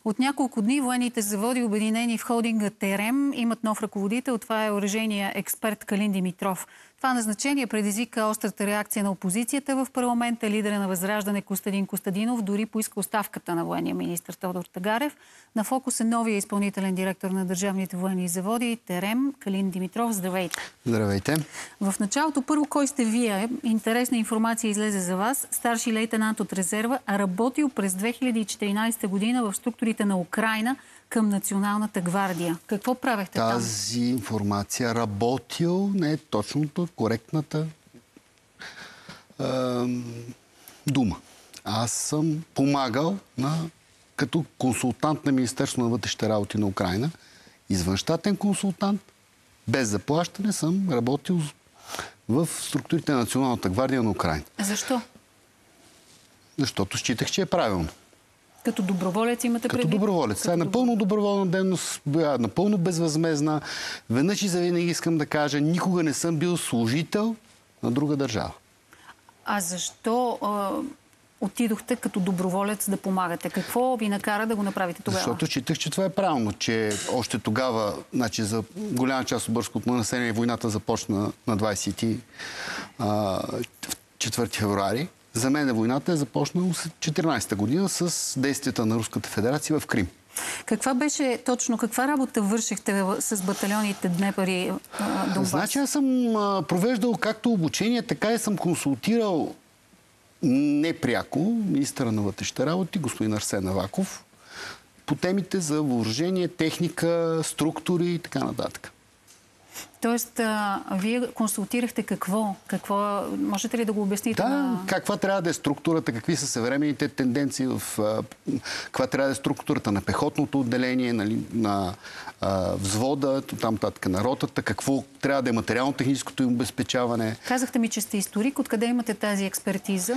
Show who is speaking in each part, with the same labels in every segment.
Speaker 1: От няколко дни военните заводи, обединени в холдинга ТЕРЕМ, имат нов ръководител. Това е оръжейния експерт Калин Димитров. Това назначение предизвика острата реакция на опозицията в парламента. Лидера на Възраждане Костадин Костадинов дори поиска оставката на военния министър Тодор Тагарев. На фокус е новия изпълнителен директор на държавните военни заводи ТЕРЕМ Калин Димитров. Здравейте!
Speaker 2: Здравейте!
Speaker 1: В началото първо, кой сте вие? Интересна информация излезе за вас. Старши лейтенант от резерва, работил през 2014 година в структурите на Украйна към Националната гвардия. Какво правехте там?
Speaker 2: Тази информация работил не е точното, коректната дума. Аз съм помагал като консултант на Министерството на вътрешните работи на Украйна. Извънщатен консултант, без заплащане съм работил в структурите на Националната гвардия на Украйна.
Speaker 1: Защо?
Speaker 2: Защото считах, че е правилно.
Speaker 1: Като доброволец имате предвид?
Speaker 2: Като доброволец. Това е напълно доброволна дейност, напълно безвъзмездна. Веднъж и завинаги искам да кажа, никога не съм бил служител на друга държава.
Speaker 1: А защо отидохте като доброволец да помагате? Какво ви накара да го направите тогава?
Speaker 2: Защото считах, че това е правилно, че още тогава, значи за голяма част от българското население, войната започна на 24 февруари. За мен войната е започнала в 2014 година с действията на Руската федерация в Крим.
Speaker 1: Каква беше точно, каква работа вършихте с батальоните Днепър и Донбас?
Speaker 2: Значи аз съм провеждал както обучение, така и съм консултирал непряко министъра на вътрешните работи, господин Арсен Аваков, по темите за въоръжение, техника, структури и така нататък.
Speaker 1: Тоест, вие консултирахте какво? Можете ли да го обясните?
Speaker 2: Да, каква трябва да е структурата, какви са съвременните тенденции, каква трябва да е структурата на пехотното отделение, на взвода, там татък на ротата, какво трябва да е материално-техническото им обезпечаване.
Speaker 1: Казахте ми, че сте историк. Откъде имате тази експертиза?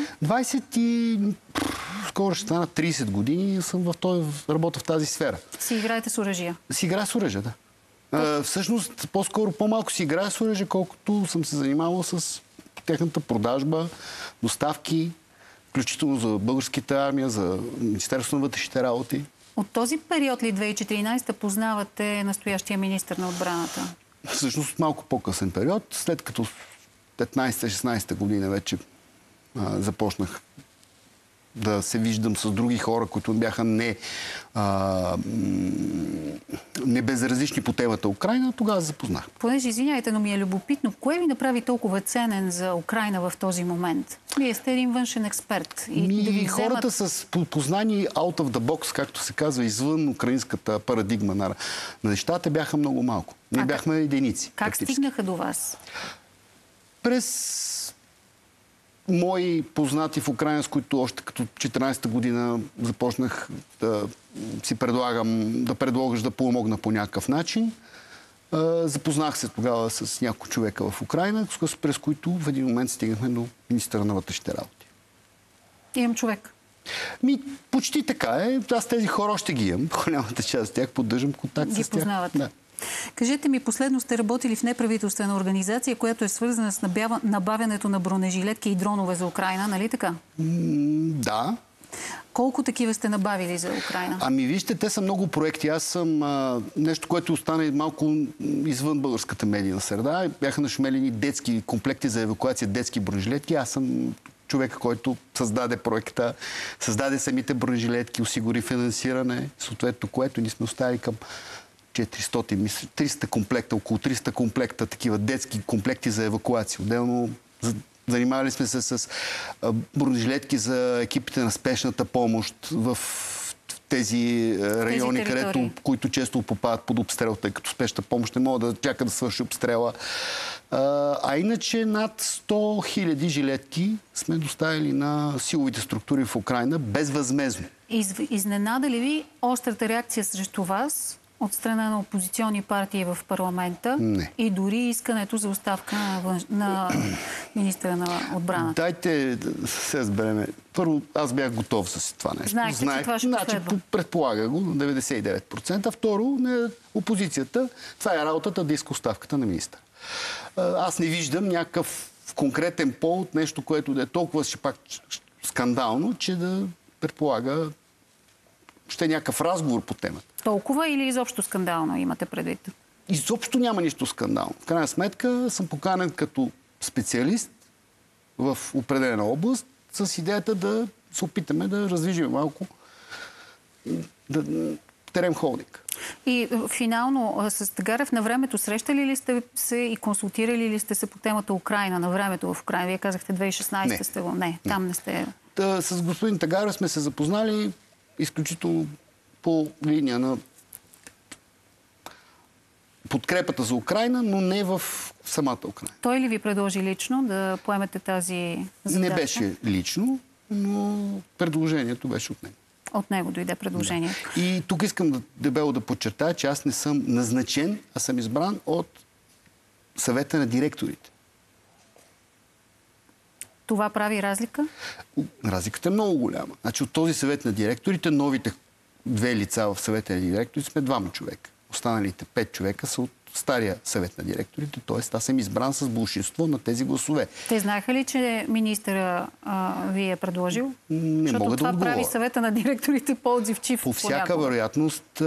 Speaker 2: Скоро ще стана 30 години съм работя в тази сфера.
Speaker 1: Си играете с оръжия?
Speaker 2: Си играя с оръжия, да. Всъщност, по-скоро по-малко си играя с оръжие, колкото съм се занимавал с техната продажба, доставки, включително за българската армия, за Министерството на вътрешните работи.
Speaker 1: От този период ли 2014 познавате настоящия министър на отбраната?
Speaker 2: Всъщност малко по-късен период, след като 15-16 година вече започнах да се виждам с други хора, които бяха не безразлични по темата Украйна, тогава запознах.
Speaker 1: Понеже, извиняйте, но ми е любопитно, кое ви направи толкова ценен за Украйна в този момент? Вие сте един външен експерт.
Speaker 2: Хората с познание out of the box, както се казва, извън украинската парадигма на нещата, бяха много малко. Ние бяхме единици.
Speaker 1: Как стигнаха до вас?
Speaker 2: През мои познати в Украйна, с които още като 14-та година започнах да си предложа да помогна по някакъв начин. Запознах се тогава с няколко човека в Украйна, през които в един момент стигнахме до министъра на вътрешните работи.
Speaker 1: Имам човек.
Speaker 2: Почти така е. Аз тези хора още ги имам. Голямата част от тях поддържам контакт с тях.
Speaker 1: Ги познавате. Да. Кажете ми, последно сте работили в неправителствена организация, която е свързана с набавянето на бронежилетки и дронове за Украйна, нали така?
Speaker 2: Да.
Speaker 1: Колко такива сте набавили за Украйна?
Speaker 2: Вижте, те са много проекти. Аз съм нещо, което остана малко извън българската медийна среда. Бяха нашумелени детски комплекти за евакуация, детски бронежилетки. Аз съм човека, който създаде проекта, създаде самите бронежилетки, осигури финансиране, съответно което ни сме оставили към 300 комплекта, около 300 комплекта, такива детски комплекти за евакуация. Отделно занимавали сме се с бронежилетки за екипите на спешната помощ в тези райони, които често попадат под обстрел, тъй като спешната помощ не могат да чака да свърши обстрела. Иначе над 100 000 жилетки сме доставили на силовите структури в Украйна безвъзмездно.
Speaker 1: Изненада ли ви острата реакция срещу вас от страна на опозиционни партии в парламента?
Speaker 2: Не.
Speaker 1: И дори искането за оставка на министъра на отбраната?
Speaker 2: Дайте да се разбереме. Първо, аз бях готов с това нещо.
Speaker 1: Знаех, че това ще последва.
Speaker 2: Предполага го на 99%. Второ, опозицията. Това е работата да иска оставката на министъра. Аз не виждам някакъв конкретен повод, нещо, което да е толкова ще пак скандално, че да предполага ще някакъв разговор по темата.
Speaker 1: Толкова или изобщо скандално имате предвид?
Speaker 2: Изобщо няма нищо скандално. В крайна сметка съм поканен като специалист в определена област с идеята да се опитаме да раздвижим малко Терем Холдинг.
Speaker 1: И финално с Тагарев на времето срещали ли сте се и консултирали ли сте се по темата Украйна на времето в Украйна? Вие казахте 2016 сте го. Не, там не сте.
Speaker 2: С господин Тагарев сме се запознали изключително по линия на подкрепата за Украйна, но не в самата Украйна.
Speaker 1: Той ли ви предложи лично да поемете тази задача?
Speaker 2: Не беше лично, но предложението беше от него.
Speaker 1: От него дойде предложението.
Speaker 2: Да. И тук искам дебело да подчертая, че аз не съм назначен, а съм избран от съвета на директорите.
Speaker 1: Това прави разлика?
Speaker 2: Разликата е много голяма. Значи от този съвет на директорите, новите 2 лица в съвета на директорите сме 2 човека. Останалите 5 човека са от стария съвет на директорите, т.е. аз съм избран с большинство на тези гласове.
Speaker 1: Те знаеха ли, че министъра ви е предложил?
Speaker 2: Не
Speaker 1: защото
Speaker 2: мога да
Speaker 1: това
Speaker 2: отговоря.
Speaker 1: прави съвета на директорите по-отзивчив.
Speaker 2: По всяка вероятност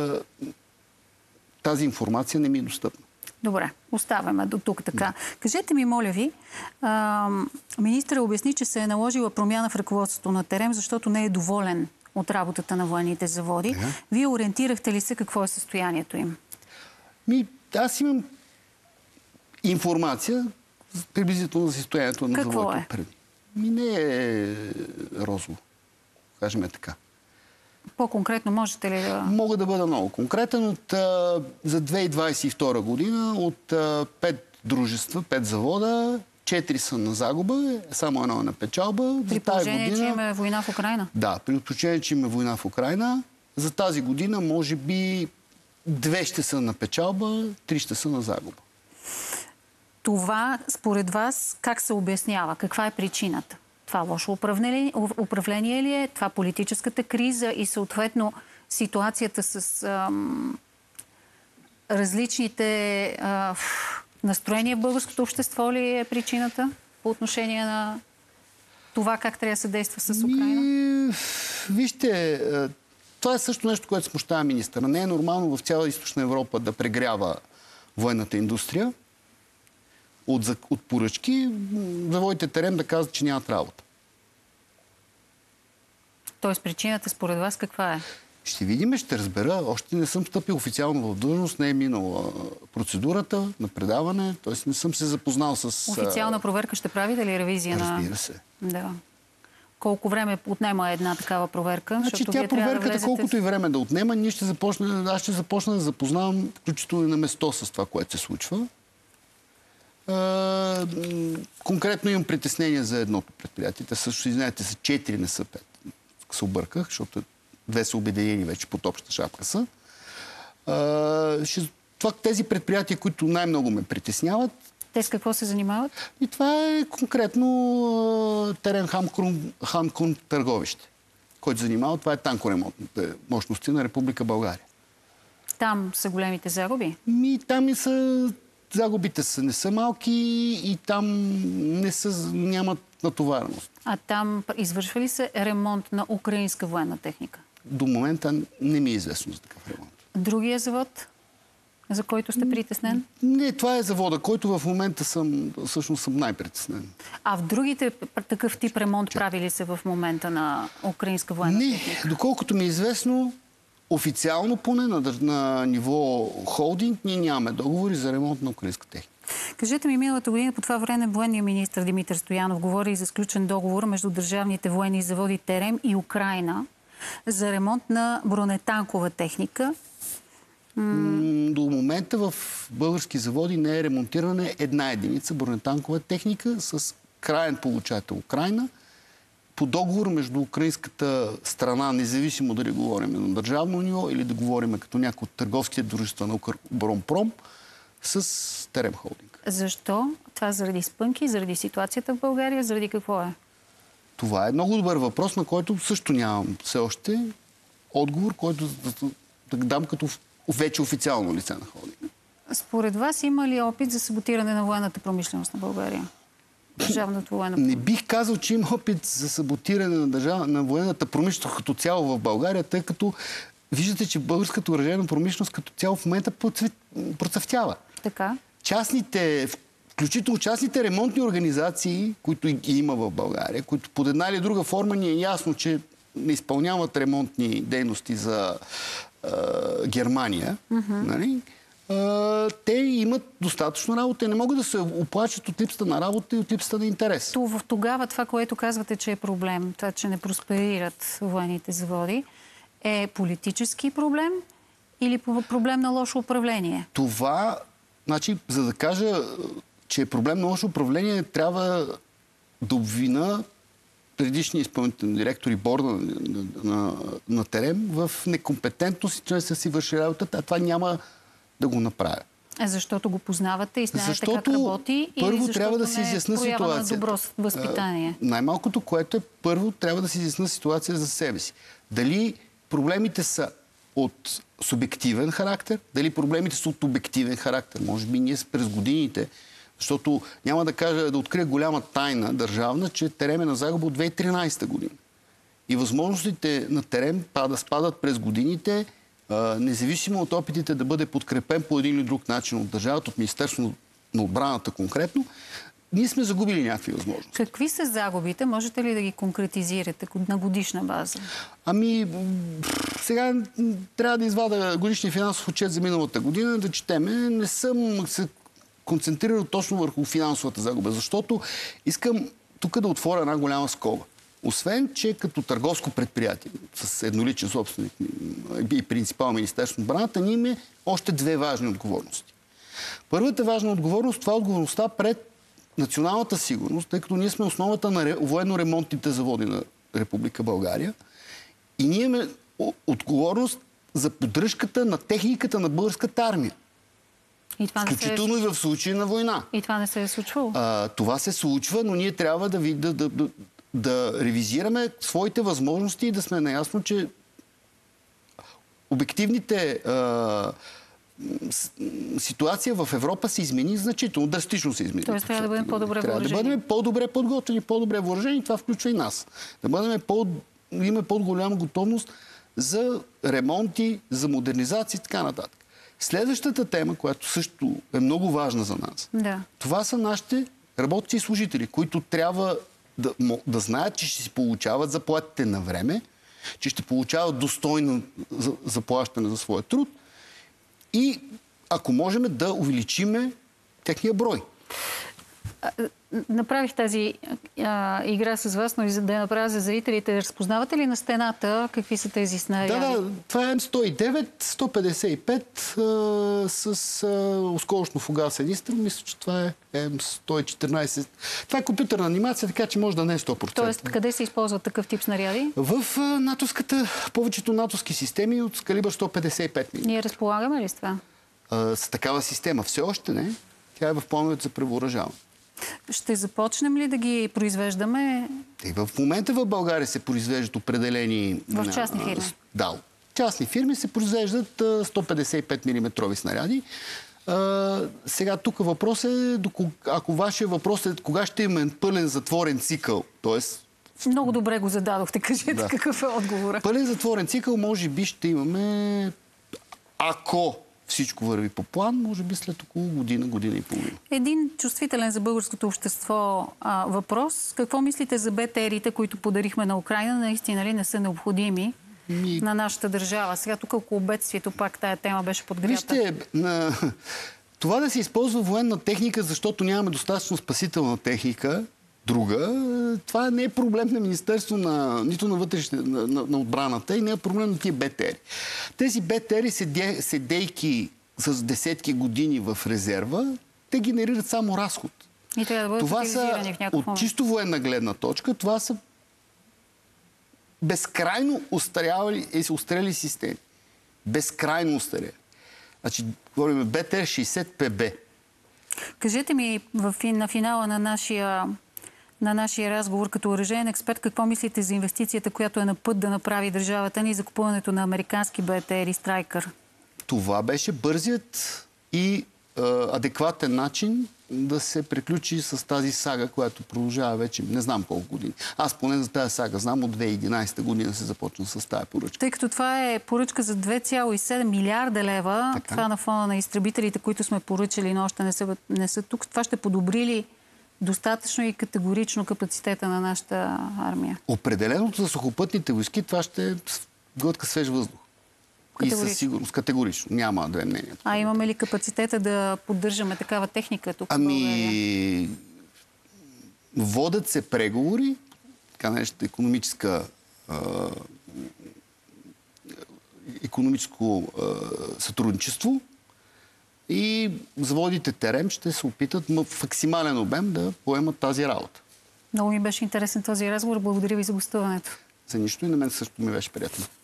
Speaker 2: тази информация не ми е достъпна.
Speaker 1: Добре, оставяме до тук така. Да. Кажете ми, моля ви, министъра обясни, че се е наложила промяна в ръководството на Терем, защото не е доволен от работата на военните заводи. Вие ориентирахте ли се какво е състоянието им?
Speaker 2: Аз имам информация приблизително за състоянието на завода преди. Не е розово, кажем така.
Speaker 1: По-конкретно можете ли да...
Speaker 2: Мога да бъда много конкретен. За 2022 година от 5 дружества, 5 завода, 4 са на загуба, само едно е на печалба.
Speaker 1: При положение, че има война в Украйна? Да,
Speaker 2: при положение, че има война в Украйна. За тази година, може би, 2 ще са на печалба, 3 ще са на загуба.
Speaker 1: Това, според вас, как се обяснява? Каква е причината? Това лошо управление ли е? Това политическата криза и съответно ситуацията с различните настроения в българското общество ли е причината по отношение на това как трябва да се действа с Украйна?
Speaker 2: Вижте, това е също нещо, което смущава министъра. Не е нормално в цяла Източна Европа да прегрява военната индустрия от поръчки, заводите Терем да казват, че нямат работа.
Speaker 1: Тоест причината според вас каква е?
Speaker 2: Ще видим, ще разбера. Още не съм стъпил официално в длъжност, не е минала процедурата на предаване, т.е. не съм се запознал с...
Speaker 1: Официална проверка ще правите ли ревизия на...
Speaker 2: Разбира се.
Speaker 1: Да. Колко време отнема една такава проверка?
Speaker 2: Значи тя проверката, колкото и време да отнема, аз ще започна да запознавам включително на место с това, което се случва. Конкретно имам притеснение за едното предприятие. Те също, знаете, са 4, не са 5. Се обърках, защото 2 са обединени вече под обща шапка са. Тези предприятия, които най-много ме притесняват.
Speaker 1: Те с какво се занимават?
Speaker 2: И това е конкретно Терем Хамкун Търговище, който занимава. Това е танкоремонтните мощности на Република България.
Speaker 1: Там са големите загуби?
Speaker 2: Там и са... Загубите не са малки и там нямат натовареност.
Speaker 1: А там извършва ли се ремонт на украинска военна техника?
Speaker 2: До момента не ми е известно за такъв ремонт.
Speaker 1: Другия завод, за който сте притеснен?
Speaker 2: Не, това е завода, който в момента съм най-притеснен.
Speaker 1: А в другите такъв тип ремонт прави ли се в момента на украинска военна техника?
Speaker 2: Не, доколкото ми е известно, официално поне на ниво холдинг ние нямаме договори за ремонт на украинска техника.
Speaker 1: Кажете ми, миналата година по това време военният министър Димитър Стоянов говори за сключен договор между държавните военни заводи Терем и Украйна за ремонт на бронетанкова техника.
Speaker 2: До момента в български заводи не е ремонтирана една единица бронетанкова техника с краен получател Украйна по договор между украинската страна, независимо дали говорим на държавно ниво или да говорим като някои от търговските дружества на Укроборонпром с Терем Холдинг.
Speaker 1: Защо? Това заради спънки, заради ситуацията в България, заради какво е?
Speaker 2: Това е много добър въпрос, на който също нямам все още отговор, който да дам като вече официално лице на холдинга.
Speaker 1: Според вас има ли опит за саботиране на военната промишленост на България? държавната военна
Speaker 2: Не бих казал, че има опит за саботиране на военната промишленост като цяло в България, тъй като виждате, че българската оръжейна промишленост като цяло в момента процъфтява.
Speaker 1: Така.
Speaker 2: Включително частните ремонтни организации, които ги има в България, които под една или друга форма ни е ясно, че не изпълняват ремонтни дейности за Германия, нали? Те имат достатъчно работа и не могат да се оплачат от липсата на работа и от липсата на интерес.
Speaker 1: Тогава това, което казвате, че е проблем, това, че не просперират военните заводи, е политически проблем или проблем на лошо управление?
Speaker 2: Това, значи, за да кажа, че е проблем на лошо управление, трябва да обвина предишния изпълнителен директор и борда на ТЕРЕМ в некомпетентност и че не са си върши работата, а това няма да го направя.
Speaker 1: Защото го познавате и знаете как работи?
Speaker 2: Първо
Speaker 1: или
Speaker 2: трябва да се изясна ситуацията.
Speaker 1: На добро възпитание?
Speaker 2: Най-малкото, което е, първо трябва да се изясна ситуация за себе си. Дали проблемите са от субективен характер, дали проблемите са от обективен характер. Може би ние през годините, защото няма да кажа, да открия голяма тайна държавна, че ТЕРЕМ е на загуба от 2013 година. И възможностите на ТЕРЕМ спадат през годините, независимо от опитите да бъде подкрепен по един или друг начин от държавата, от Министерството на отбраната конкретно, ние сме загубили някакви възможности.
Speaker 1: Какви са загубите? Можете ли да ги конкретизирате на годишна база?
Speaker 2: Сега трябва да извада годишния финансов отчет за миналата година, да четеме. Не съм се концентрирал точно върху финансовата загуба, защото искам тук да отворя една голяма скоба. Освен, че като търговско предприятие с едноличен собственик и принципал Министерство на отбраната, ние имаме още две важни отговорности. Първата важна отговорност, това е отговорността пред националната сигурност, тъй като ние сме основата на военно-ремонтните заводи на Република България и ние имаме отговорност за поддръжката на техниката на българската армия. Включително и в случай на война.
Speaker 1: И това не се е случвало?
Speaker 2: Това се случва, но ние трябва да ревизираме своите възможности и да сме наясно, че обективните ситуация в Европа се измени значително, драстично се измени.
Speaker 1: Тоест трябва да бъдем по-добре въоръжени.
Speaker 2: Трябва да бъдем по-добре подготвени, по-добре въоръжени. Това включва и нас. Да имаме по-голяма готовност за ремонти, за модернизация и така нататък. Следващата тема, която също е много важна за нас, това са нашите работници и служители, които трябва да знаят, че ще си получават заплатите на време, че ще получават достойно заплащане за своя труд и ако можем да увеличиме техния брой.
Speaker 1: Направих тази игра с вас, но и за да я направя за зрителите. Разпознавате ли на стената какви са тези снаряди?
Speaker 2: Да, това е М109, 155 с осколочно-фугасен изстрел. Мисля, че това е М114. Това е компютърна анимация, така че може да не е 100%.
Speaker 1: Тоест, къде се използват такъв тип снаряди?
Speaker 2: В повечето натовски системи от калибър 155 мм.
Speaker 1: Ние разполагаме ли с това?
Speaker 2: С такава система все още не. Тя е в плановете за превъоръжаване.
Speaker 1: Ще започнем ли да ги произвеждаме?
Speaker 2: В момента в България се произвеждат определени...
Speaker 1: В частни фирми?
Speaker 2: Да. Частни фирми се произвеждат 155 мм снаряди. Сега тук въпрос е, ако вашия въпрос е кога ще имаме пълен затворен цикъл, т.е.
Speaker 1: Много добре го зададохте. Кажете какъв е отговора.
Speaker 2: Пълен затворен цикъл може би ще имаме, ако всичко върви по план, може би след около година, година и половина. Един
Speaker 1: чувствителен за българското общество въпрос. Какво мислите за БТР-ите, които подарихме на Украйна? Наистина ли не са необходими на нашата държава? Сега тук около бедствието пак тая тема беше подгрята.
Speaker 2: Вижте, това да се използва военна техника, защото нямаме достатъчно спасителна техника, друга, това не е проблем на Министерство нито на на отбраната и не е проблем на тия БТР. Тези БТР седейки с десетки години в резерва, те генерират само разход.
Speaker 1: И трябва да бъдат утилизирани в някакъв момент.
Speaker 2: От чисто военна гледна точка, това са безкрайно устарели системи. Безкрайно устарели. Значи, говорим БТР 60 ПБ.
Speaker 1: Кажете ми на финала на нашия разговор като оръжеен експерт, какво мислите за инвестицията, която е на път да направи държавата ни за купуването на американски БТР и Страйкър?
Speaker 2: Това беше бързият и адекватен начин да се приключи с тази сага, която продължава вече не знам колко години. Аз поне за тази сага знам, от 2011 година се започна с тази поръчка.
Speaker 1: Тъй като това е поръчка за 2,7 милиарда лева, така. Това на фона на изтребителите, които сме поръчали, но още не са тук, това ще подобри ли достатъчно и категорично капацитета на нашата армия?
Speaker 2: Определеното за сухопътните войски това ще е глътка свеж въздух. И със сигурност, категорично. Няма две мнения.
Speaker 1: А имаме ли капацитета да поддържаме такава техника тук в България?
Speaker 2: Водят се преговори, така наречената икономическо сътрудничество и заводите ТЕРЕМ ще се опитат в максимален обем да поемат тази работа.
Speaker 1: Много ми беше интересен този разговор. Благодаря ви за гостуването.
Speaker 2: За нищо и на мен също ми беше приятно.